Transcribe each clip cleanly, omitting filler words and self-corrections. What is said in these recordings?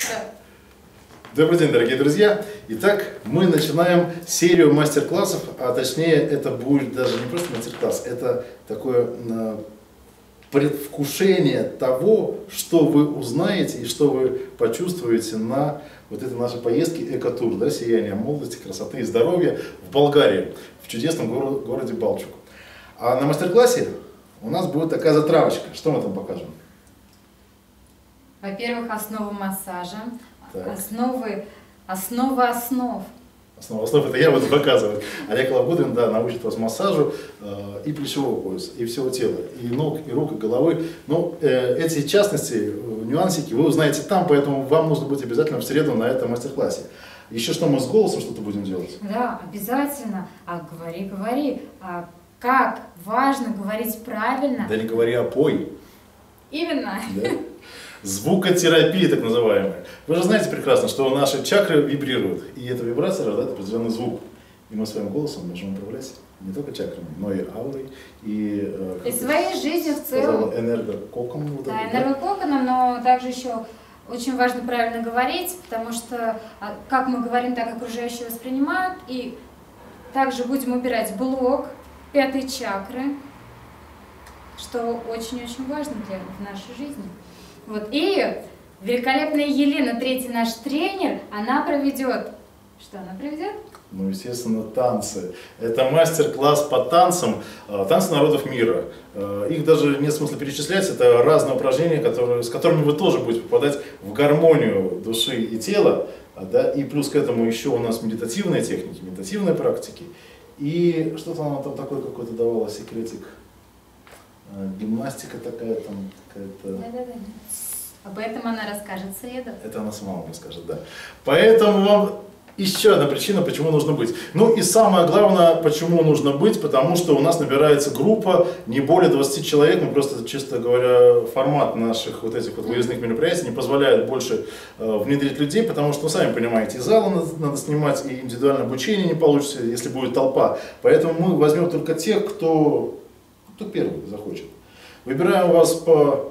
Добрый день, дорогие друзья! Итак, мы начинаем серию мастер-классов, а точнее это будет даже не просто мастер-класс, это такое предвкушение того, что вы узнаете и что вы почувствуете на вот этой нашей поездке «Экотур», да, «Сияние молодости, красоты и здоровья» в Болгарии, в чудесном городе Балчук. А на мастер-классе у нас будет такая затравочка. Что мы там покажем? Во-первых, основы массажа, основа основ. Основа это я буду показывать. Олег Лабудрин, да, научит вас массажу и плечевого пояса, и всего тела, и ног, и рук, и головы. Но эти частности, нюансики вы узнаете там, поэтому вам нужно быть обязательно в среду на этом мастер-классе. Еще что, мы с голосом что-то будем делать? Да, обязательно. Говори. Как важно говорить правильно. Да не говори, а пой. Именно. Да? Звукотерапия, так называемая. Вы же знаете прекрасно, что наши чакры вибрируют, и эта вибрация рождает определенный звук. И мы своим голосом можем управлять не только чакрами, но и аурой, и своей жизнью в целом. Энергококоном. Да, энергококоном, но также еще очень важно правильно говорить, потому что как мы говорим, так окружающие воспринимают. И также будем убирать блок пятой чакры, что очень-очень важно в нашей жизни. Вот. И великолепная Елена, третий наш тренер, она проведет. Что она проведет? Ну, естественно, танцы. Это мастер-класс по танцам, танцы народов мира. Их даже нет смысла перечислять, это разные упражнения, с которыми вы тоже будете попадать в гармонию души и тела. Да? И плюс к этому еще у нас медитативные техники, медитативные практики. И что-то она там такой какой-то давала секретик. Гимнастика такая там какая-то. Да. Об этом она расскажет в среду. Это она сама вам расскажет, да. Поэтому вам еще одна причина, почему нужно быть. Ну и самое главное, почему нужно быть, потому что у нас набирается группа не более 20 человек. Мы просто, честно говоря, формат наших вот этих вот выездных мероприятий не позволяет больше внедрить людей, потому что, ну, сами понимаете, и залы надо снимать, и индивидуальное обучение не получится, если будет толпа. Поэтому мы возьмем только тех, кто первый захочет. Выбираем вас по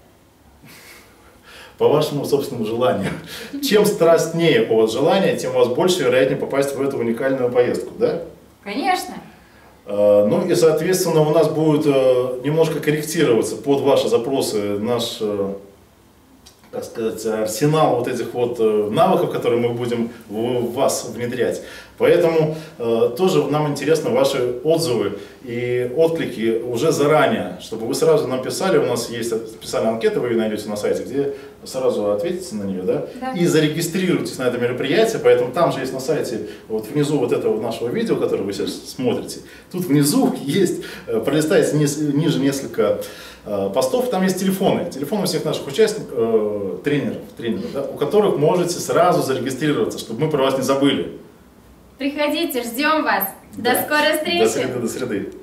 вашему собственному желанию. Чем страстнее у вас желание, тем у вас больше вероятнее попасть в эту уникальную поездку, да? Конечно. Ну и, соответственно, у нас будет немножко корректироваться под ваши запросы наш, так сказать, арсенал вот этих вот навыков, которые мы будем в вас внедрять. Поэтому тоже нам интересны ваши отзывы и отклики уже заранее, чтобы вы сразу нам писали. У нас есть специальная анкета, вы ее найдете на сайте, где сразу ответите на нее, да? И зарегистрируйтесь на это мероприятие. Поэтому там же есть на сайте, вот внизу вот этого нашего видео, которое вы сейчас смотрите, тут внизу есть, пролистайте ниже несколько постов, там есть телефоны всех наших участников, тренеров, да, у которых можете сразу зарегистрироваться, чтобы мы про вас не забыли. Приходите, ждем вас. До скорой встречи. До среды.